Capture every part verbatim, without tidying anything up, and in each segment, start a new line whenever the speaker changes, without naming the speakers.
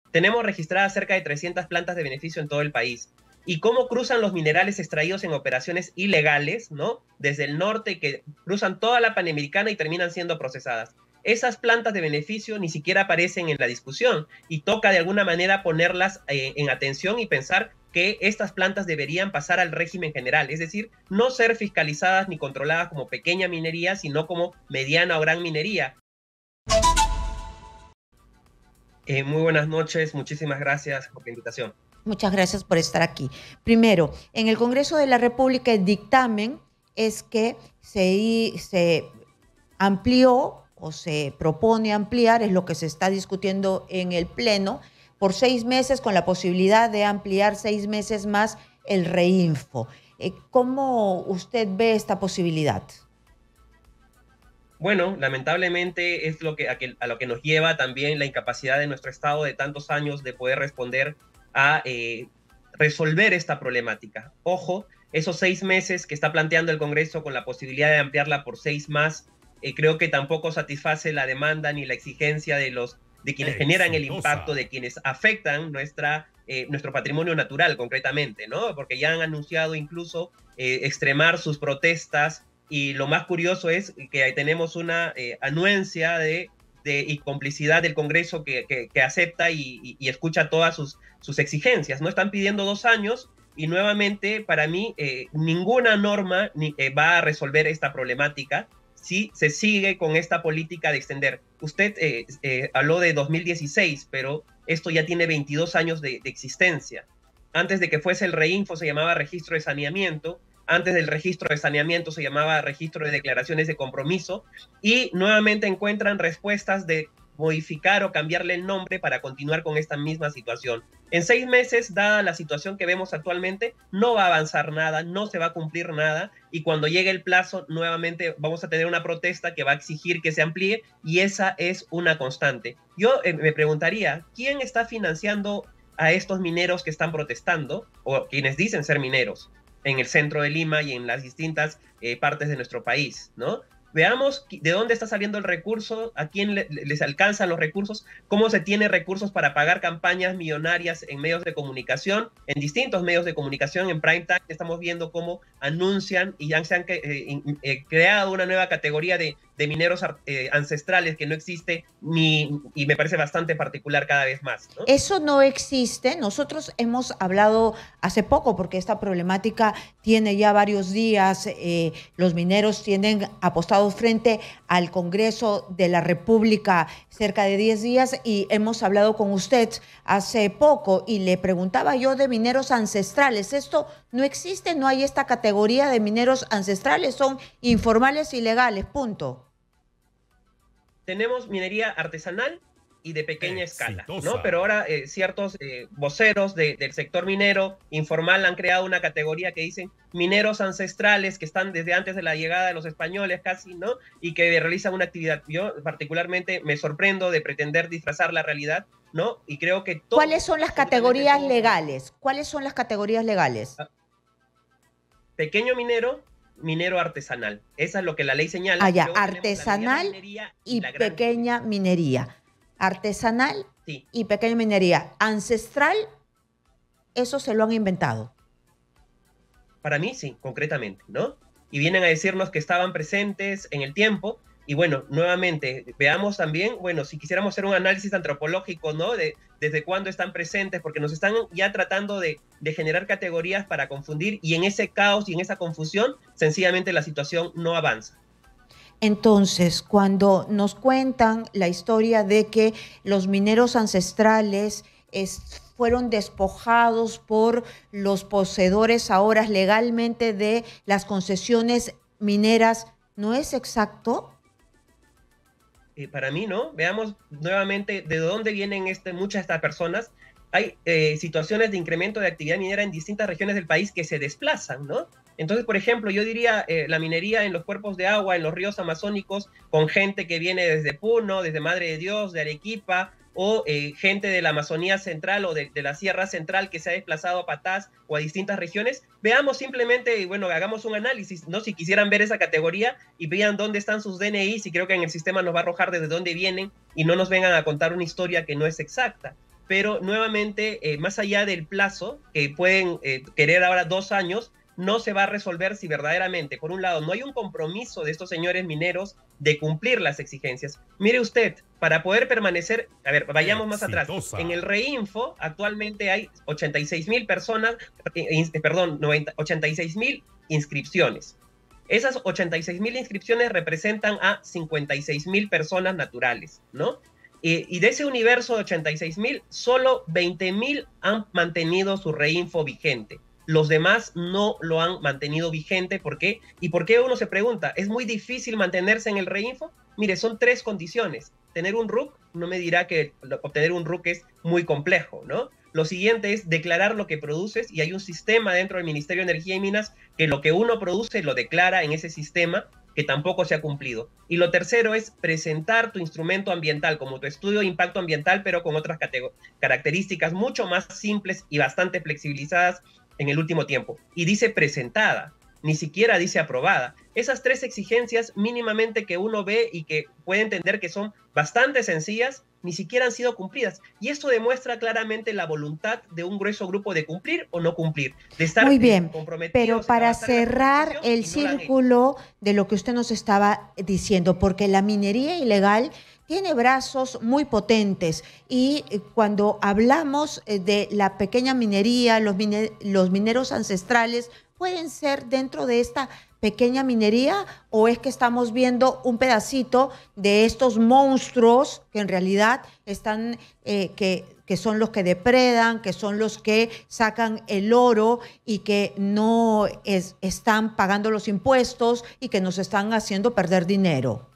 tenemos registradas cerca de trescientas plantas de beneficio en todo el país. Y cómo cruzan los minerales extraídos en operaciones ilegales, ¿no? Desde el norte, que cruzan toda la Panamericana y terminan siendo procesadas. Esas plantas de beneficio ni siquiera aparecen en la discusión y toca de alguna manera ponerlas eh, en atención y pensar que estas plantas deberían pasar al régimen general, es decir, no ser fiscalizadas ni controladas como pequeña minería, sino como mediana o gran minería. Eh, muy buenas noches, muchísimas gracias por la invitación.
Muchas gracias por estar aquí. Primero, en el Congreso de la República el dictamen es que se, se amplió o se propone ampliar, es lo que se está discutiendo en el Pleno, por seis meses con la posibilidad de ampliar seis meses más el reinfo. ¿Cómo usted ve esta posibilidad?
Bueno, lamentablemente es lo que, a, que, a lo que nos lleva también la incapacidad de nuestro Estado de tantos años de poder responder a eh, resolver esta problemática. Ojo, esos seis meses que está planteando el Congreso con la posibilidad de ampliarla por seis más, eh, creo que tampoco satisface la demanda ni la exigencia de, los, de quienes Exitosa. generan el impacto, de quienes afectan nuestra, eh, nuestro patrimonio natural concretamente, ¿no? Porque ya han anunciado incluso eh, extremar sus protestas. Y lo más curioso es que tenemos una eh, anuencia de, de, y complicidad del Congreso que, que, que acepta y, y, y escucha todas sus, sus exigencias, ¿no? Están pidiendo dos años y nuevamente para mí eh, ninguna norma ni, eh, va a resolver esta problemática si se sigue con esta política de extender. Usted eh, eh, habló de dos mil dieciséis, pero esto ya tiene veintidós años de, de existencia. Antes de que fuese el reinfo se llamaba registro de saneamiento. Antes del registro de saneamiento se llamaba registro de declaraciones de compromiso y nuevamente encuentran respuestas de modificar o cambiarle el nombre para continuar con esta misma situación. En seis meses, dada la situación que vemos actualmente, no va a avanzar nada, no se va a cumplir nada y cuando llegue el plazo, nuevamente vamos a tener una protesta que va a exigir que se amplíe y esa es una constante. Yo eh, me preguntaría, ¿quién está financiando a estos mineros que están protestando o quienes dicen ser mineros en el centro de Lima y en las distintas eh, partes de nuestro país, ¿no? Veamos de dónde está saliendo el recurso, a quién le, les alcanzan los recursos, cómo se tiene recursos para pagar campañas millonarias en medios de comunicación, en distintos medios de comunicación, en prime time. Estamos viendo cómo anuncian y ya se han eh, eh, creado una nueva categoría de, de mineros eh, ancestrales que no existe ni, y me parece bastante particular cada vez más, ¿no?
Eso no existe. Nosotros hemos hablado hace poco, porque esta problemática tiene ya varios días. Eh, los mineros tienen apostados frente al Congreso de la República cerca de diez días y hemos hablado con usted hace poco y le preguntaba yo de mineros ancestrales. Esto no existe, no hay esta categoría de mineros ancestrales, son informales y legales, punto.
Tenemos minería artesanal y de pequeña
Exitosa.
escala, ¿no? Pero ahora eh, ciertos eh, voceros de, del sector minero informal han creado una categoría que dicen mineros ancestrales que están desde antes de la llegada de los españoles casi, ¿no? Y que realizan una actividad. Yo particularmente me sorprendo de pretender disfrazar la realidad, ¿no? Y creo que todo,
¿Cuáles son las categorías todo, legales? ¿Cuáles son las categorías legales?
Pequeño minero, minero artesanal. Esa es lo que la ley señala.
Ah, ya, artesanal y, y pequeña minería. minería. Artesanal sí. y pequeña minería. Ancestral, eso se lo han inventado.
Para mí sí, concretamente, ¿no? Y vienen a decirnos que estaban presentes en el tiempo. Y bueno, nuevamente, veamos también, bueno, si quisiéramos hacer un análisis antropológico, ¿no? De desde cuándo están presentes, porque nos están ya tratando de, de generar categorías para confundir y en ese caos y en esa confusión, sencillamente la situación no avanza.
Entonces, cuando nos cuentan la historia de que los mineros ancestrales es, fueron despojados por los poseedores ahora legalmente de las concesiones mineras, ¿no es exacto?
Eh, para mí, ¿no? Veamos nuevamente de dónde vienen este, muchas de estas personas. Hay eh, situaciones de incremento de actividad minera en distintas regiones del país que se desplazan, ¿no? Entonces, por ejemplo, yo diría eh, la minería en los cuerpos de agua, en los ríos amazónicos, con gente que viene desde Puno, desde Madre de Dios, de Arequipa, o eh, gente de la Amazonía Central o de, de la Sierra Central que se ha desplazado a Patás o a distintas regiones. Veamos simplemente, bueno, hagamos un análisis, ¿no? Si quisieran ver esa categoría y vean dónde están sus D N Is, y creo que en el sistema nos va a arrojar desde dónde vienen y no nos vengan a contar una historia que no es exacta. pero nuevamente, eh, más allá del plazo, que pueden eh, querer ahora dos años, no se va a resolver si verdaderamente, por un lado, no hay un compromiso de estos señores mineros de cumplir las exigencias. Mire usted, para poder permanecer, a ver, vayamos más atrás. En el Reinfo actualmente hay ochenta y seis mil personas, eh, perdón, noventa, ochenta y seis mil inscripciones. Esas ochenta y seis mil inscripciones representan a cincuenta y seis mil personas naturales, ¿no? Y, y de ese universo de ochenta y seis mil, solo veinte mil han mantenido su Reinfo vigente. Los demás no lo han mantenido vigente. ¿Por qué? ¿Y por qué uno se pregunta? ¿Es muy difícil mantenerse en el Reinfo? Mire, son tres condiciones. Tener un R U C, no me dirá que obtener un R U C es muy complejo, ¿no? Lo siguiente es declarar lo que produces, y hay un sistema dentro del Ministerio de Energía y Minas que lo que uno produce lo declara en ese sistema, que tampoco se ha cumplido. Y lo tercero es presentar tu instrumento ambiental, como tu estudio de impacto ambiental, pero con otras características mucho más simples y bastante flexibilizadas en el último tiempo. Y dice presentada, ni siquiera dice aprobada. Esas tres exigencias mínimamente que uno ve y que puede entender que son bastante sencillas, ni siquiera han sido cumplidas. Y esto demuestra claramente la voluntad de un grueso grupo de cumplir o no cumplir, de estar
Muy bien,
comprometidos.
pero para cerrar el círculo de lo que usted nos estaba diciendo, porque la minería ilegal tiene brazos muy potentes, y cuando hablamos de la pequeña minería, los, mine los mineros ancestrales, ¿pueden ser dentro de esta pequeña minería, o es que estamos viendo un pedacito de estos monstruos que en realidad están, eh, que, que son los que depredan, que son los que sacan el oro y que no es, están pagando los impuestos y que nos están haciendo perder dinero?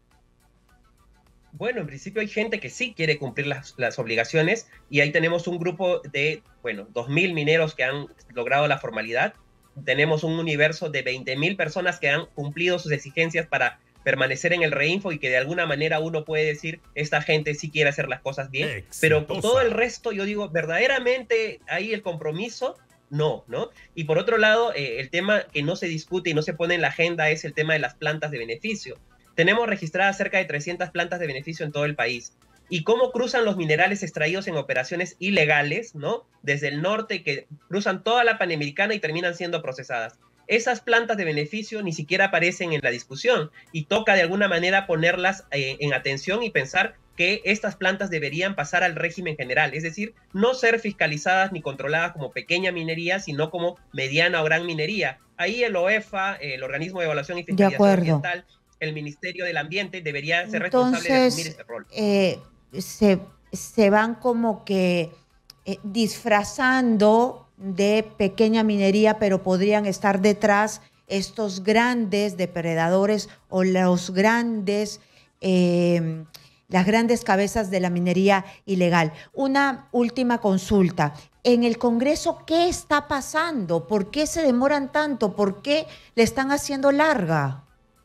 Bueno, en principio hay gente que sí quiere cumplir las, las obligaciones, y ahí tenemos un grupo de, bueno, dos mil mineros que han logrado la formalidad. Tenemos un universo de veinte mil personas que han cumplido sus exigencias para permanecer en el Reinfo, y que de alguna manera uno puede decir, esta gente sí quiere hacer las cosas bien. Exitosa. Pero todo el resto, yo digo, verdaderamente hay el compromiso, no, ¿no? Y por otro lado, eh, el tema que no se discute y no se pone en la agenda es el tema de las plantas de beneficio. Tenemos registradas cerca de trescientas plantas de beneficio en todo el país. Y cómo cruzan los minerales extraídos en operaciones ilegales, ¿no? Desde el norte, que cruzan toda la Panamericana y terminan siendo procesadas. Esas plantas de beneficio ni siquiera aparecen en la discusión, y toca de alguna manera ponerlas eh, en atención y pensar que estas plantas deberían pasar al régimen general, es decir, no ser fiscalizadas ni controladas como pequeña minería, sino como mediana o gran minería. Ahí el O E F A, el Organismo de Evaluación y Fiscalización Ambiental, el Ministerio del Ambiente debería ser
Entonces,
responsable de asumir este rol.
Eh, se, se van como que eh, disfrazando de pequeña minería, pero podrían estar detrás estos grandes depredadores o los grandes, eh, las grandes cabezas de la minería ilegal. Una última consulta. En el Congreso, ¿qué está pasando? ¿Por qué se demoran tanto? ¿Por qué le están haciendo larga?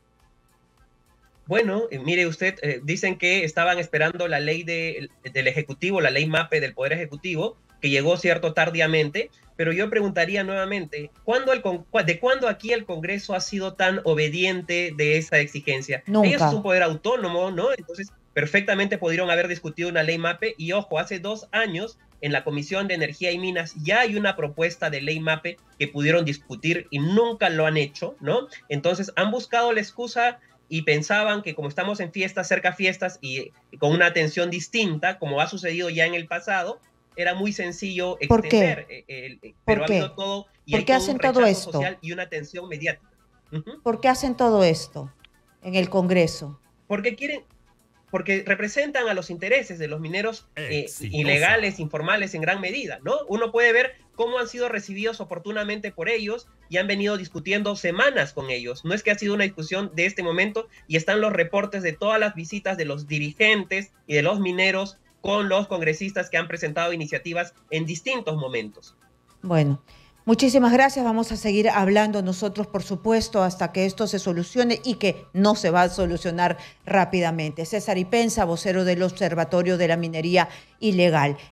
Bueno, eh, mire usted, eh, dicen que estaban esperando la ley de, del Ejecutivo, la ley MAPE del Poder Ejecutivo, que llegó cierto tardíamente, pero yo preguntaría nuevamente, ¿cuándo el, ¿de cuándo aquí el Congreso ha sido tan obediente de esa exigencia?
Nunca.
Ellos son un poder autónomo, ¿no? Entonces, perfectamente pudieron haber discutido una ley MAPE, y ojo, hace dos años en la Comisión de Energía y Minas ya hay una propuesta de ley MAPE que pudieron discutir y nunca lo han hecho, ¿no? Entonces, han buscado la excusa y pensaban que como estamos en fiestas, cerca fiestas, y, y con una atención distinta, como ha sucedido ya en el pasado, era muy sencillo extender.
¿Por qué?
Eh, eh,
¿Por
pero ha
qué?
habido todo, y
¿Por
hay
qué
todo
hacen
un
todo
rechazo
esto?
social y una atención mediática. Uh-huh.
¿Por qué hacen todo esto en el Congreso?
Porque quieren, porque representan a los intereses de los mineros eh, ilegales, informales en gran medida, ¿no? Uno puede ver cómo han sido recibidos oportunamente por ellos y han venido discutiendo semanas con ellos. No es que ha sido una discusión de este momento, y están los reportes de todas las visitas de los dirigentes y de los mineros con los congresistas que han presentado iniciativas en distintos momentos.
Bueno, muchísimas gracias. Vamos a seguir hablando nosotros, por supuesto, hasta que esto se solucione, y que no se va a solucionar rápidamente. César Ipenza, vocero del Observatorio de la Minería Ilegal.